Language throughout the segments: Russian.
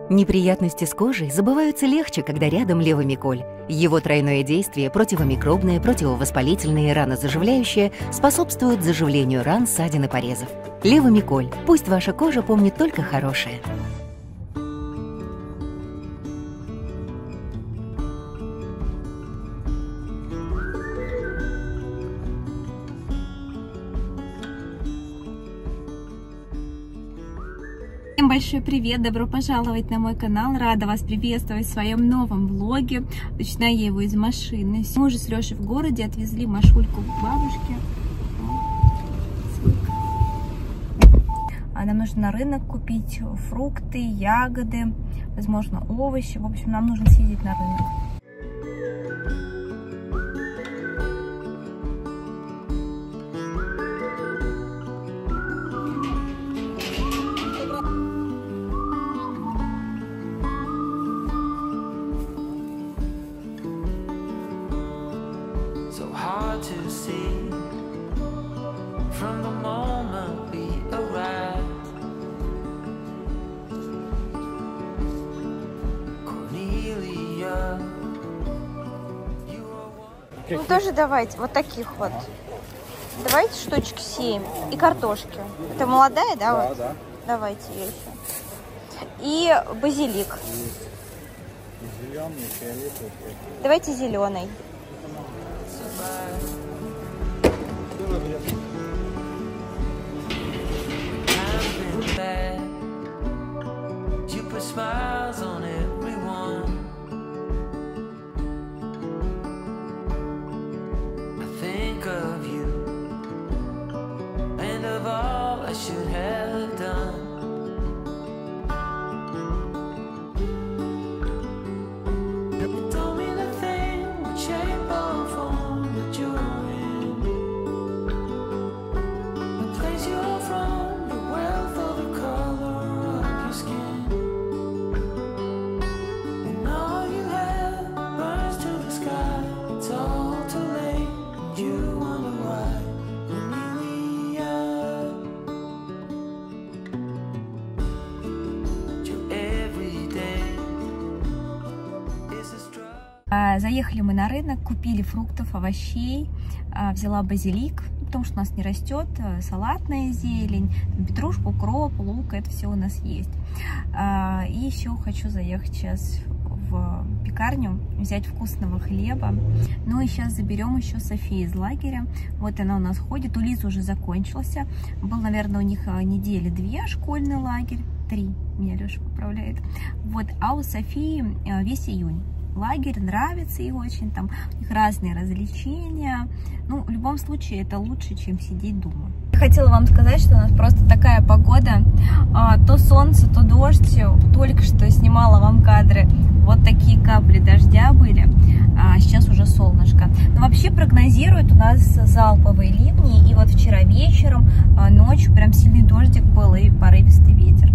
Неприятности с кожей забываются легче, когда рядом Левомиколь. Его тройное действие – противомикробное, противовоспалительное и ранозаживляющее – способствует заживлению ран, ссадин и порезов. Левомиколь. Пусть ваша кожа помнит только хорошее. Всем большой привет! Добро пожаловать на мой канал! Рада вас приветствовать в своем новом влоге. Начинаю я его из машины. Мы уже с Лешей в городе отвезли Машульку к бабушке. Нам нужно на рынок купить фрукты, ягоды, возможно, овощи. В общем, нам нужно съездить на рынок. To see from the moment we arrived. Cornelia, you are one. Ну тоже давайте, вот таких вот. Давайте штучки 7 и картошки. Это молодая, да? Да, вот? да. Давайте ее еще. И базилик. Зеленый, фиолетовый. Давайте зеленый. You put smiles on everyone. I think of you and of all I should have done. It don't mean a thing what shape or form that you're in, the place you're from, the wealth or the color of your skin. And all you have burns to the sky. It's all too late, and you wonder why. Cornelia, your everyday is a struggle. Заехали мы на рынок, купили фруктов, овощей, взяла базилик, потому что у нас не растет, салатная зелень, петрушку, укроп, лук, это все у нас есть. И еще хочу заехать сейчас в пекарню, взять вкусного хлеба. Ну и сейчас заберем еще Софию из лагеря. Вот она у нас ходит, у Лизы уже закончился. Был, наверное, у них недели 2 школьный лагерь, 3, меня Леша поправляет. Вот, а у Софии весь июнь. Лагерь, нравится ей очень, там у них разные развлечения. Ну, в любом случае, это лучше, чем сидеть дома. Хотела вам сказать, что у нас просто такая погода. То солнце, то дождь. Только что снимала вам кадры. Вот такие капли дождя были. Сейчас уже солнышко. Но вообще прогнозируют у нас залповые ливни. И вот вчера вечером, ночью прям сильный дождик был и порывистый ветер.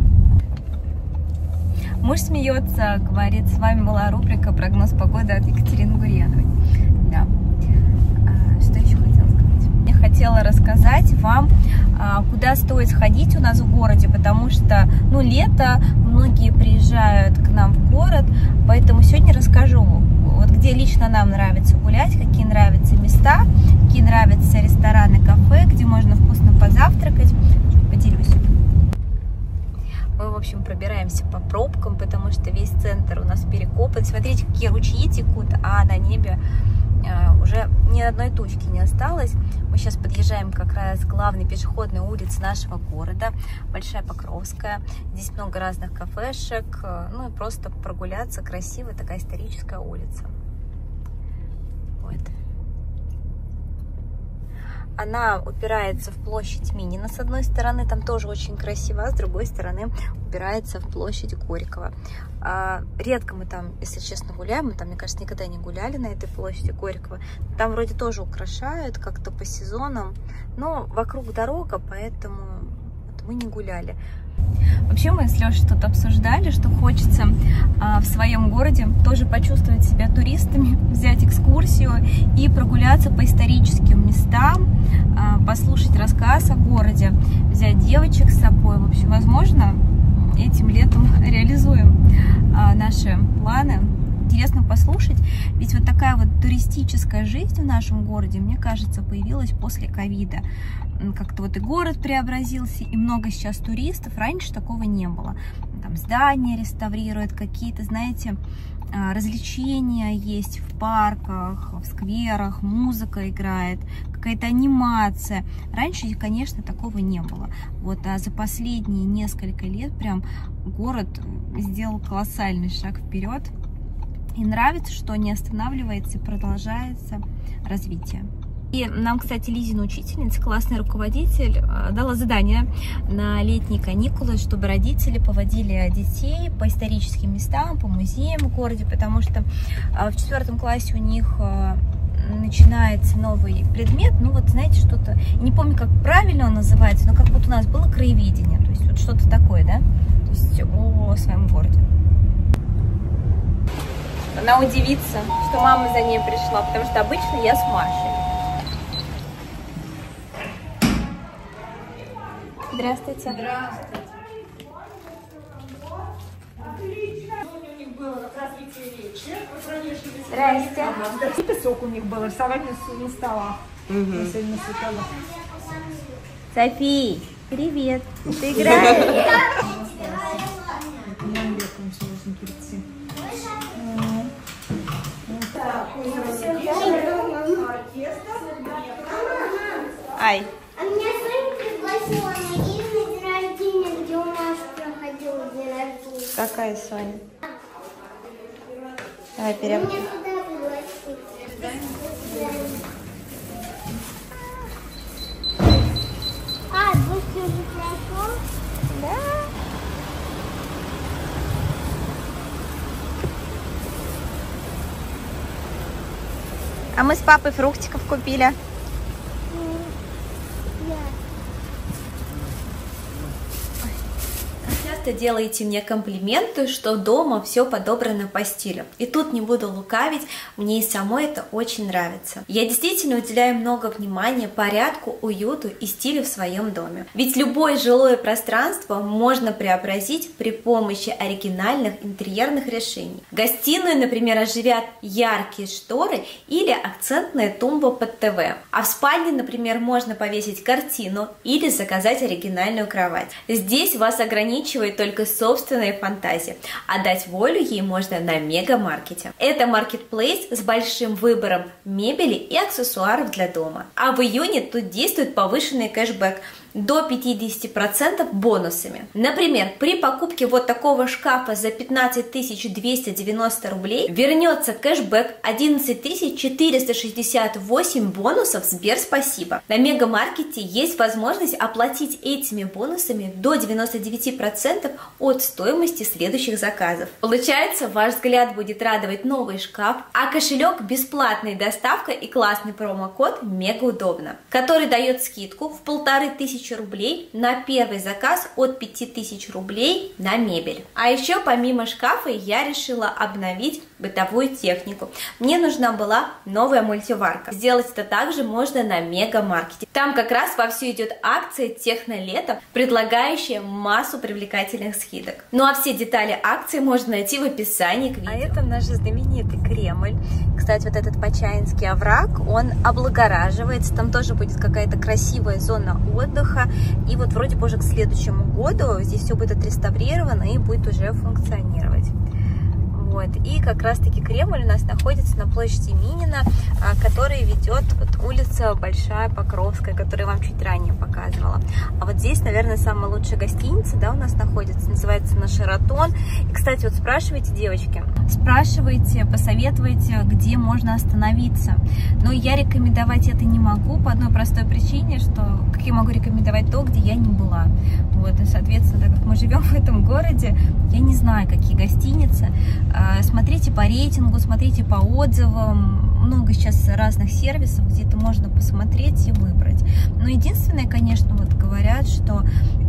Муж смеется, говорит, с вами была рубрика «Прогноз погоды» от Екатерины Гурьяновой. Да. Что еще хотела сказать? Я хотела рассказать вам, куда стоит сходить у нас в городе, потому что, ну, лето, многие приезжают к нам в город, поэтому сегодня расскажу, вот где лично нам нравится гулять, какие нравятся места, какие нравятся рестораны, кафе, где можно вкусно позавтракать. Поделюсь. Мы, в общем, пробираемся по пробкам, потому что весь центр у нас перекопан. Смотрите, какие ручьи текут, а на небе уже ни одной тучки не осталось. Мы сейчас подъезжаем как раз к главной пешеходной улице нашего города, Большая Покровская. Здесь много разных кафешек, ну и просто прогуляться. Красивая такая историческая улица. Вот. Она упирается в площадь Минина с одной стороны, там тоже очень красиво, а с другой стороны упирается в площадь Горького. Редко мы там, если честно, гуляем, мы там, мне кажется, никогда не гуляли на этой площади Горького. Там вроде тоже украшают как-то по сезонам, но вокруг дорога, поэтому вот мы не гуляли. Вообще мы с Лешей тут обсуждали, что хочется в своем городе тоже почувствовать себя туристами, взять экскурсию и прогуляться по историческим местам, послушать рассказ о городе, взять девочек с собой. В общем, возможно, этим летом реализуем наши планы. Интересно послушать, ведь вот такая вот туристическая жизнь в нашем городе, мне кажется, появилась после ковида. Как-то вот и город преобразился, и много сейчас туристов, раньше такого не было. Там здания реставрируют, какие-то, знаете, развлечения есть в парках, в скверах, музыка играет, какая-то анимация. Раньше, конечно, такого не было. Вот, а за последние несколько лет прям город сделал колоссальный шаг вперед. И нравится, что не останавливается и продолжается развитие. И нам, кстати, Лизина учительница, классный руководитель, дала задание на летние каникулы, чтобы родители поводили детей по историческим местам, по музеям в городе, потому что в 4 классе у них начинается новый предмет, ну вот знаете, что-то, не помню, как правильно он называется, но как вот у нас было краеведение, то есть вот что-то такое, да, то есть о своем городе. Она удивится, что мама за ней пришла, потому что обычно я с Машей. Здравствуйте. Здравствуйте. У них было развитие речи. Здрасте. Песок у них был, рисовать на столах. Софи, привет. Ты играешь? Ай. А меня Соня пригласила на день рождения, где у нас проходил день рождения. Какая Соня? Давай Меня туда пригласили. А, дождь уже прошел? Да. А мы с папой фруктиков купили. Часто делаете мне комплименты, что дома все подобрано по стилю. И тут не буду лукавить, мне и самой это очень нравится. Я действительно уделяю много внимания порядку, уюту и стилю в своем доме. Ведь любое жилое пространство можно преобразить при помощи оригинальных интерьерных решений. Гостиную, например, оживят яркие шторы или акцентная тумба под ТВ. А в спальне, например, можно повесить картину или заказать оригинальную кровать. Здесь вас ограничивает только собственная фантазия, а дать волю ей можно на Мегамаркете. Это маркетплейс с большим выбором мебели и аксессуаров для дома. А в июне тут действует повышенный кэшбэк до 50% бонусами. Например, при покупке вот такого шкафа за 15 290 рублей вернется кэшбэк 11 468 бонусов Сберспасибо. На Мегамаркете есть возможность оплатить этими бонусами до 99% от стоимости следующих заказов. Получается, ваш взгляд будет радовать новый шкаф, а кошелек бесплатной доставкой и классный промокод мега удобно, который дает скидку в 1500 рублей на первый заказ от 5000 рублей на мебель. А еще помимо шкафа я решила обновить бытовую технику. Мне нужна была новая мультиварка. Сделать это также можно на Мегамаркете. Там как раз вовсю идет акция Технолето, предлагающая массу привлекательных скидок. Ну а все детали акции можно найти в описании к видео. А это наш знаменитый Кремль. Кстати, вот этот Почаинский овраг, он облагораживается. Там тоже будет какая-то красивая зона отдыха. И вот вроде бы уже к следующему году здесь все будет отреставрировано и будет уже функционировать. Вот. И как раз-таки Кремль у нас находится на площади Минина, который ведет вот улица Большая Покровская, которую я вам чуть ранее показывала. А вот здесь, наверное, самая лучшая гостиница, да, у нас находится, называется на Шератон. И, кстати, вот спрашивайте, девочки, спрашивайте, посоветуйте, где можно остановиться. Но я рекомендовать это не могу по одной простой причине, что как я могу рекомендовать то, где я не была. Вот, и, соответственно, так как мы живем в этом городе, я не знаю, какие гостиницы. Смотрите по рейтингу, смотрите по отзывам. Много сейчас разных сервисов, где это можно посмотреть и выбрать. Но единственное, конечно, вот говорят, что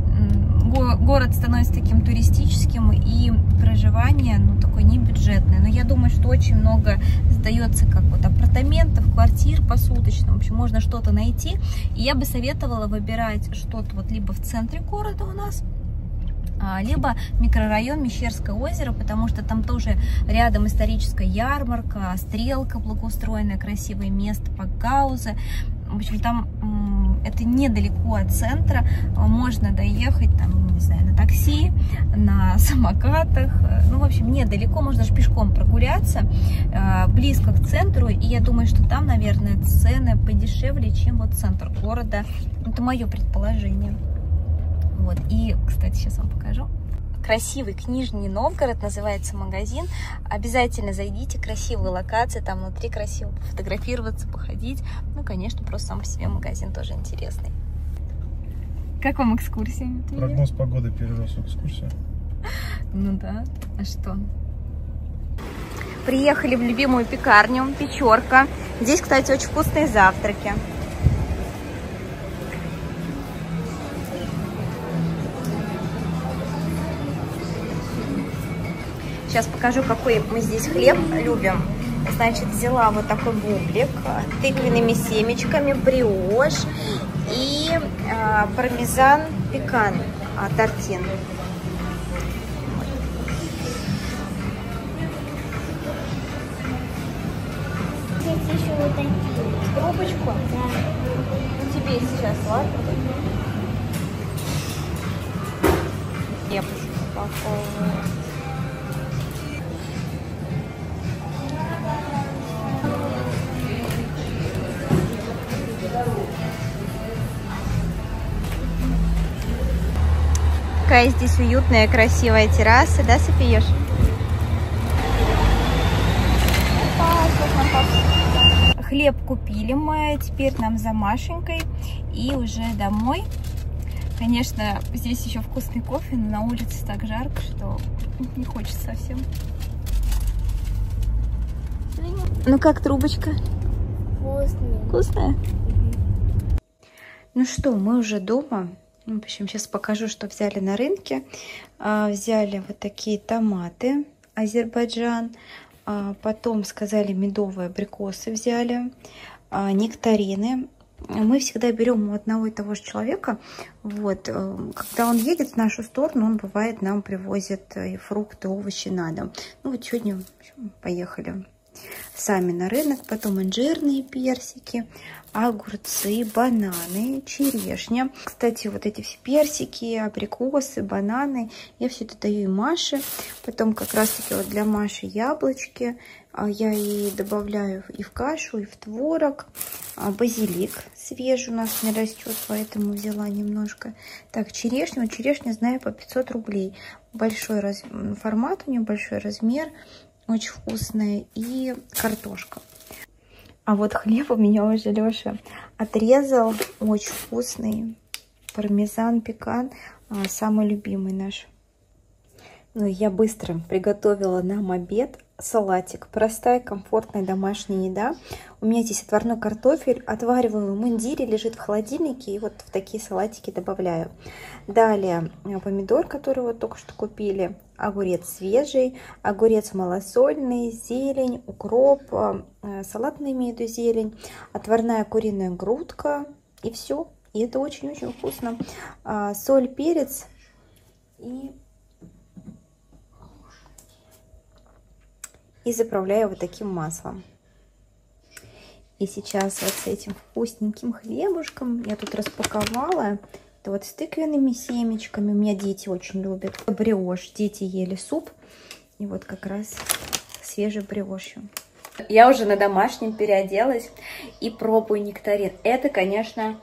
город становится таким туристическим и проживание, ну, такое небюджетное. Но я думаю, что очень много сдается как вот апартаментов, квартир посуточно. В общем, можно что-то найти. И я бы советовала выбирать что-то вот либо в центре города у нас, либо микрорайон Мещерское озеро, потому что там тоже рядом историческая ярмарка, стрелка благоустроенная, красивое место, Пакгаузы. В общем, там это недалеко от центра, можно доехать, там, не знаю, на такси, на самокатах, ну, в общем, недалеко, можно даже пешком прогуляться, близко к центру, и я думаю, что там, наверное, цены подешевле, чем вот центр города, это мое предположение. Вот, и, кстати, сейчас вам покажу. Красивый Нижний Новгород называется магазин. Обязательно зайдите, красивые локации, там внутри красиво пофотографироваться, походить. Ну, конечно, просто сам по себе магазин тоже интересный. Как вам экскурсия? Прогноз погоды перерос экскурсию. Ну да, а что? Приехали в любимую пекарню «Печорка». Здесь, кстати, очень вкусные завтраки. Сейчас покажу, какой мы здесь хлеб любим. Значит, взяла вот такой бублик с тыквенными семечками, бриош и пармезан пекан тортин. Здесь еще вот такие. Трубочку? Да. Ну, тебе сейчас, ладно? Я упаковываю. Какая здесь уютная, красивая терраса, да, Софиюш? Хлеб купили мы, теперь нам за Машенькой и уже домой. Конечно, здесь еще вкусный кофе, но на улице так жарко, что не хочется совсем. Ну как трубочка? Вкусные. Вкусная? Ну что, мы уже дома. В общем, сейчас покажу, что взяли на рынке. Взяли вот такие томаты, Азербайджан. Потом сказали, медовые абрикосы взяли, нектарины. Мы всегда берем у одного и того же человека. Вот, когда он едет в нашу сторону, он бывает нам привозит и фрукты, овощи на дом. Ну вот сегодня поехали сами на рынок. Потом инжирные персики, огурцы, бананы, черешня. Кстати, вот эти все персики, абрикосы, бананы, я все это даю и Маше. Потом как раз-таки вот для Маши яблочки. Я и добавляю и в кашу, и в творог. Базилик свежий у нас не растет, поэтому взяла немножко. Так, черешня. Вот черешня, знаю, по 500 рублей. Большой формат у нее, большой размер. Очень вкусная. И картошка. А вот хлеб у меня уже Леша отрезал. Очень вкусный. Пармезан, пекан. Самый любимый наш. Ну, я быстро приготовила нам обед. Салатик. Простая, комфортная домашняя еда. У меня здесь отварной картофель. Отвариваю в мундире, лежит в холодильнике. И вот в такие салатики добавляю. Далее помидор, который вот только что купили. Огурец свежий. Огурец малосольный. Зелень, укроп. Салатный имею в виду зелень. Отварная куриная грудка. И все. И это очень-очень вкусно. Соль, перец. И заправляю вот таким маслом. И сейчас вот с этим вкусненьким хлебушком я тут распаковала. Это вот с тыквенными семечками. У меня дети очень любят. Бриош. Дети ели суп. И вот как раз свежий бриошью. Я уже на домашнем переоделась и пробую нектарин. Это, конечно,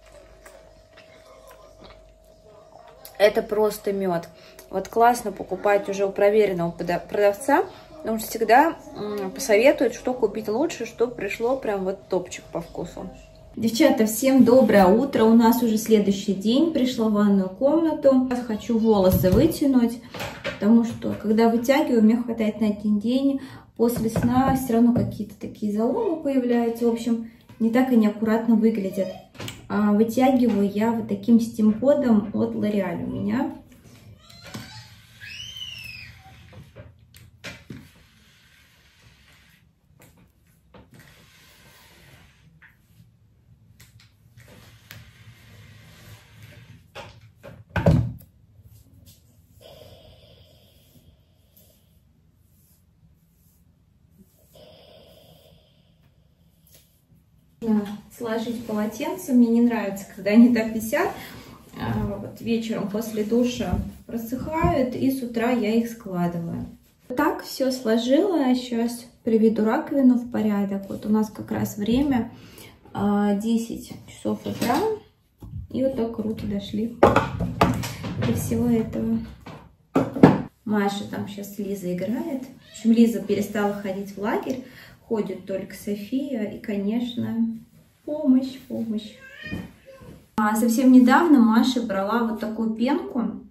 это просто мед. Вот классно покупать уже у проверенного продавца. Потому что всегда посоветуют, что купить лучше, что пришло прям вот топчик по вкусу. Девчата, всем доброе утро. У нас уже следующий день. Пришла в ванную комнату. Сейчас хочу волосы вытянуть, потому что когда вытягиваю, мне хватает на один день. После сна все равно какие-то такие заломы появляются. В общем, не так и неаккуратно выглядят. Вытягиваю я вот таким стимподом от L'Oréal у меня. сложить полотенце. Мне не нравится, когда они так висят. Вот вечером после душа просыхают, и с утра я их складываю. Так все сложила. Сейчас приведу раковину в порядок. Вот у нас как раз время 10 часов утра. И вот так круто дошли до всего этого. Маша там сейчас с Лизой играет. В общем, Лиза перестала ходить в лагерь. Ходит только София. И, конечно, помощь. Совсем недавно Маша брала вот такую пенку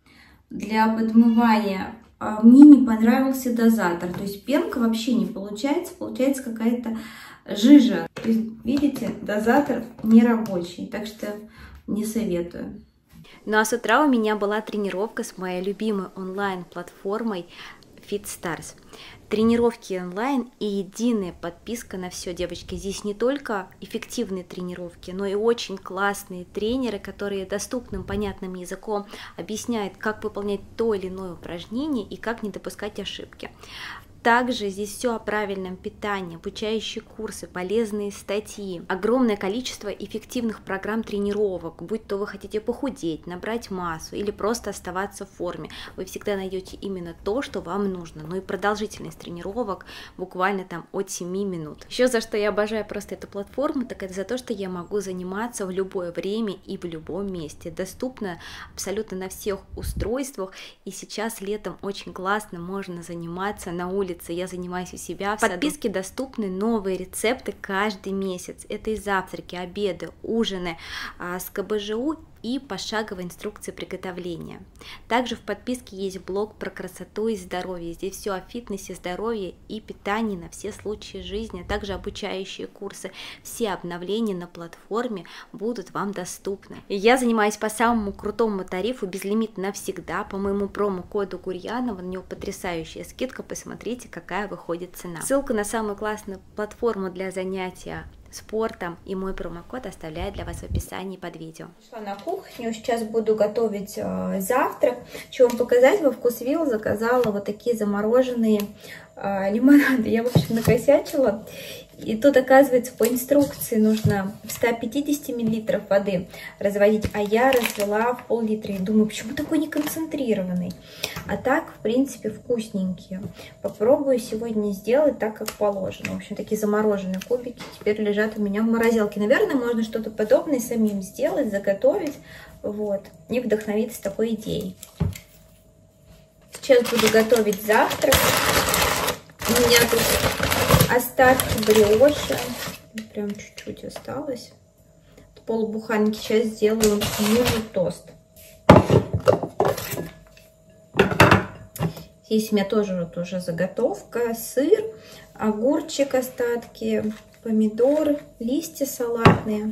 для подмывания. Мне не понравился дозатор. То есть пенка вообще не получается. Получается какая-то жижа. То есть, видите, дозатор не рабочий. Так что не советую. Ну а с утра у меня была тренировка с моей любимой онлайн-платформой FitStars. Тренировки онлайн и единая подписка на все, девочки. Здесь не только эффективные тренировки, но и очень классные тренеры, которые доступным, понятным языком объясняют, как выполнять то или иное упражнение и как не допускать ошибки. Также здесь все о правильном питании, обучающие курсы, полезные статьи, огромное количество эффективных программ тренировок, будь то вы хотите похудеть, набрать массу или просто оставаться в форме, вы всегда найдете именно то, что вам нужно. Ну и продолжительность тренировок буквально там от 7 минут. Еще за что я обожаю просто эту платформу, так это за то, что я могу заниматься в любое время и в любом месте. Доступно абсолютно на всех устройствах, и сейчас летом очень классно можно заниматься на улице. Я занимаюсь у себя в саду. В подписке доступны новые рецепты каждый месяц. Это и завтраки, обеды, ужины с КБЖУ и пошаговая инструкция приготовления. Также в подписке есть блог про красоту и здоровье. Здесь все о фитнесе, здоровье и питании на все случаи жизни, а также обучающие курсы. Все обновления на платформе будут вам доступны. Я занимаюсь по самому крутому тарифу, безлимит навсегда, по моему промокоду Гурьянова. На него потрясающая скидка, посмотрите, какая выходит цена. Ссылку на самую классную платформу для занятия спортом и мой промокод оставляю для вас в описании под видео. Шла на кухню, сейчас буду готовить завтрак. Хочу вам показать, во Вкусвилл заказала вот такие замороженные лимонады. Я, в общем, накосячила. И тут, оказывается, по инструкции нужно в 150 мл воды разводить, а я развела в пол-литра. И думаю, почему такой неконцентрированный? А так, в принципе, вкусненькие. Попробую сегодня сделать так, как положено. В общем, такие замороженные кубики теперь лежат у меня в морозилке. Наверное, можно что-то подобное самим сделать, заготовить. Вот. И вдохновиться такой идеей. Сейчас буду готовить завтрак. У меня тут остатки бриоши, прям чуть-чуть осталось. Полбуханки. Сейчас сделаю мужу-тост. Здесь у меня тоже вот уже заготовка, сыр, огурчик, остатки, помидоры, листья салатные.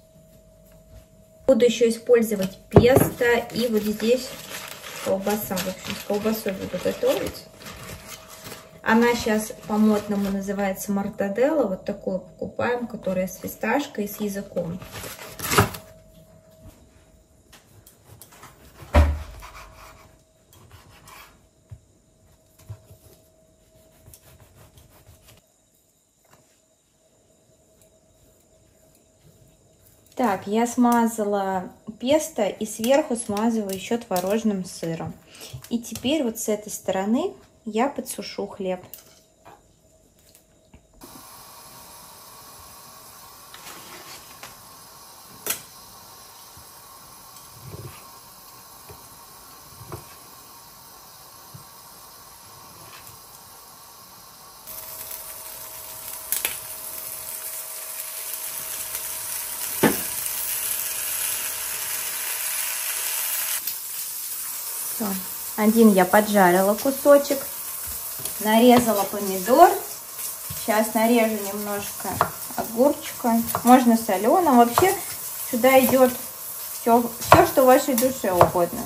Буду еще использовать песто и вот здесь колбаса. В общем, с колбасой буду готовить. Она сейчас по-модному называется мортаделла. Вот такую покупаем, которая с фисташкой и с языком. Так, я смазала песто и сверху смазываю еще творожным сыром. И теперь вот с этой стороны я подсушу хлеб. Все. Один я поджарила кусочек. Нарезала помидор. Сейчас нарежу немножко огурчика. Можно соленым. Вообще сюда идет все, что вашей душе угодно.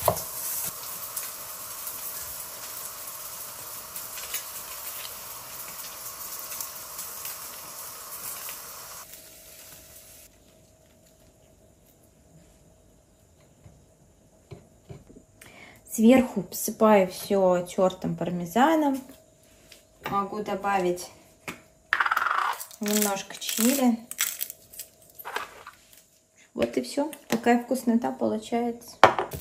Сверху посыпаю все тертым пармезаном. Могу добавить немножко чили. Вот и все. Такая вкуснота получается.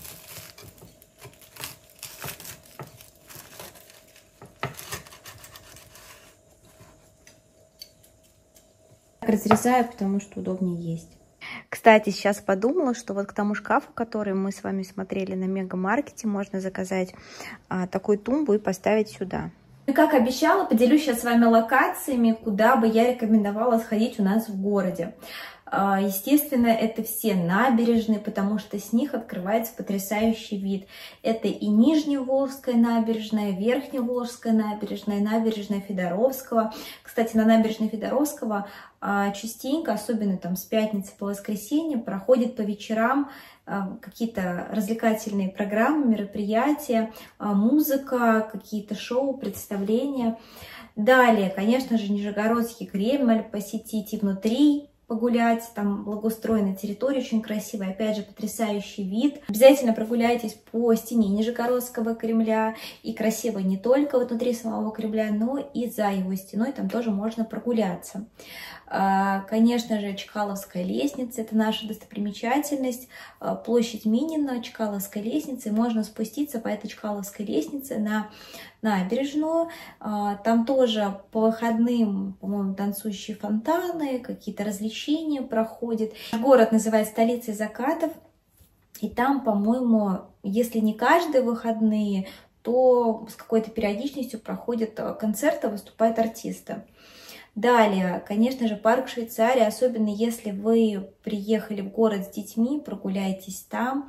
Разрезаю, потому что удобнее есть. Кстати, сейчас подумала, что вот к тому шкафу, который мы с вами смотрели на Мегамаркете, можно заказать такую тумбу и поставить сюда. И как обещала, поделюсь сейчас с вами локациями, куда бы я рекомендовала сходить у нас в городе. Естественно, это все набережные, потому что с них открывается потрясающий вид. Это и Нижневолжская набережная, Верхневолжская набережная, набережная Федоровского. Кстати, на набережной Федоровского частенько, особенно там с пятницы по воскресенье, проходят по вечерам какие-то развлекательные программы, мероприятия, музыка, какие-то шоу, представления. Далее, конечно же, Нижегородский Кремль посетить и внутри погулять, там благоустроенная территория, очень красивая, опять же, потрясающий вид. Обязательно прогуляйтесь по стене Нижегородского Кремля, и красиво не только внутри самого Кремля, но и за его стеной, там тоже можно прогуляться. Конечно же, Чкаловская лестница, это наша достопримечательность, площадь Минина, Чкаловская лестница, и можно спуститься по этой Чкаловской лестнице на набережную. Там тоже по выходным, по-моему, танцующие фонтаны, какие-то развлечения проходят. Город называется столицей закатов, и там, по-моему, если не каждые выходные, то с какой-то периодичностью проходят концерты, выступают артисты. Далее, конечно же, парк Швейцарии, особенно если вы приехали в город с детьми, прогуляйтесь там.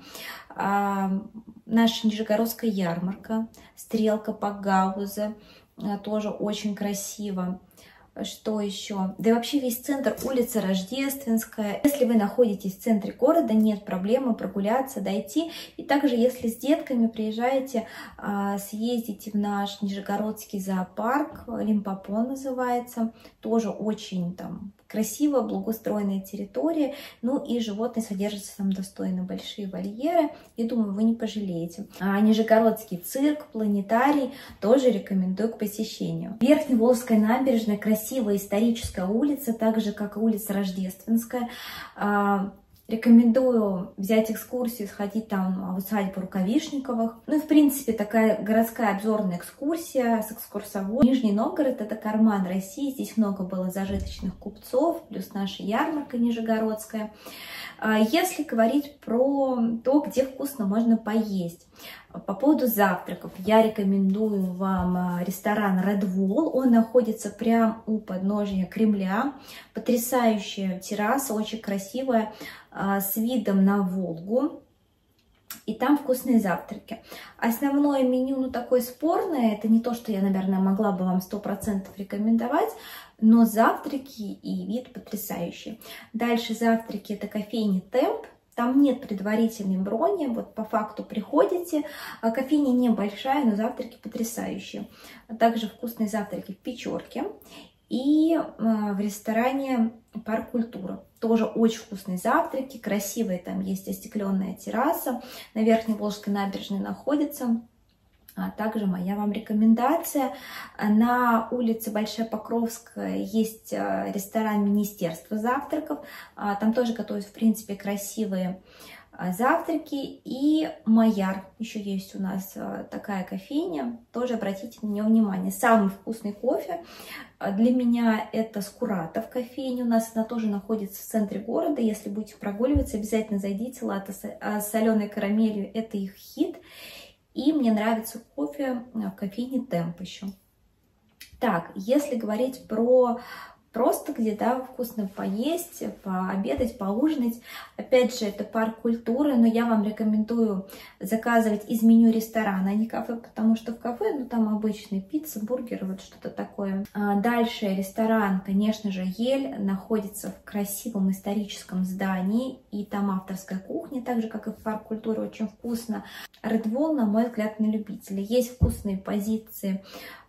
Наша Нижегородская ярмарка, стрелка Пакгауза, тоже очень красиво. Что еще? Да и вообще весь центр, улица Рождественская. Если вы находитесь в центре города, нет проблемы прогуляться, дойти. И также, если с детками приезжаете, съездите в наш Нижегородский зоопарк, Лимпопо называется. Тоже очень там красиво, благоустроенная территория. Ну и животные содержатся там достойно, большие вольеры. И думаю, вы не пожалеете. Нижегородский цирк, планетарий тоже рекомендую к посещению. Верхневолжская набережная, красивая историческая улица, так же как и улица Рождественская. Рекомендую взять экскурсию, сходить там в усадьбу Рукавишниковых. Ну и в принципе такая городская обзорная экскурсия с экскурсоводом. Нижний Новгород — это карман России, здесь много было зажиточных купцов, плюс наша ярмарка нижегородская. Если говорить про то, где вкусно можно поесть. По поводу завтраков я рекомендую вам ресторан Red Wall. Он находится прямо у подножия Кремля. Потрясающая терраса, очень красивая, с видом на Волгу. И там вкусные завтраки. Основное меню, ну, такое спорное. Это не то, что я, наверное, могла бы вам 100% рекомендовать. Но завтраки и вид потрясающий. Дальше завтраки — это кофейня Темп. Там нет предварительной брони, вот по факту приходите. Кофейня небольшая, но завтраки потрясающие. Также вкусные завтраки в Печорке. И в ресторане Парк Культура. Тоже очень вкусные завтраки, красивые, там есть остекленная терраса. На Верхневолжской набережной находится. Также моя вам рекомендация. На улице Большая Покровская есть ресторан Министерства завтраков. Там тоже готовят, в принципе, красивые завтраки. И Маяр. Еще есть у нас такая кофейня. Тоже обратите на нее внимание. Самый вкусный кофе для меня это Скуратов кофейня. У нас она тоже находится в центре города. Если будете прогуливаться, обязательно зайдите. Латте с соленой карамелью — это их хит. И мне нравится кофе в кофейне Темп еще. Так, если говорить про просто где-то вкусно поесть, пообедать, поужинать. Опять же, это парк культуры, но я вам рекомендую заказывать из меню ресторана, а не кафе, потому что в кафе, ну, там обычные пицца, бургеры, вот что-то такое. Дальше ресторан, конечно же, Ель, находится в красивом историческом здании, и там авторская кухня, так же, как и в парк культуры, очень вкусно. Red Wall, на мой взгляд, на любителя. Есть вкусные позиции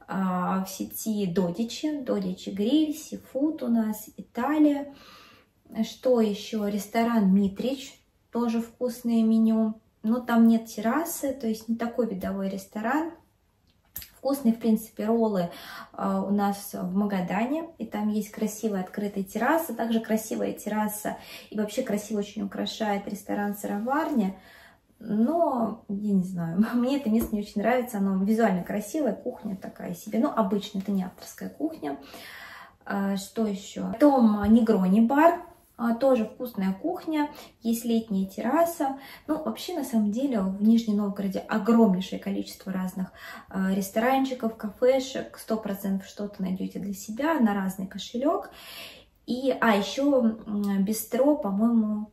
в сети Додичи Гриль, Сифуд у нас, Италия. Что еще? Ресторан Митрич, тоже вкусное меню. Но там нет террасы, то есть не такой видовой ресторан. Вкусные, в принципе, роллы у нас в Магадане, и там есть красивая открытая терраса, также красивая терраса, и вообще красиво очень украшает ресторан «Сыроварня». Но, я не знаю, мне это место не очень нравится, оно визуально красивое, кухня такая себе, ну, обычно это не авторская кухня. Что еще? Потом Негрони бар, тоже вкусная кухня, есть летняя терраса. Ну, вообще, на самом деле, в Нижнем Новгороде огромнейшее количество разных ресторанчиков, кафешек, 100% что-то найдете для себя на разный кошелек. И, еще бистро, по-моему,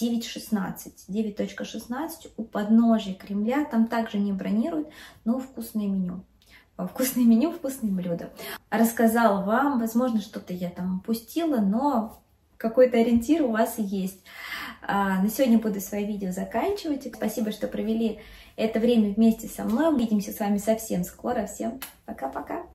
9.16 у подножия Кремля, там также не бронируют, но вкусное меню. Вкусное меню, вкусные блюда. Рассказала вам, возможно, что-то я там упустила, но какой-то ориентир у вас есть. На сегодня буду свои видео заканчивать. Спасибо, что провели это время вместе со мной. Увидимся с вами совсем скоро. Всем пока-пока!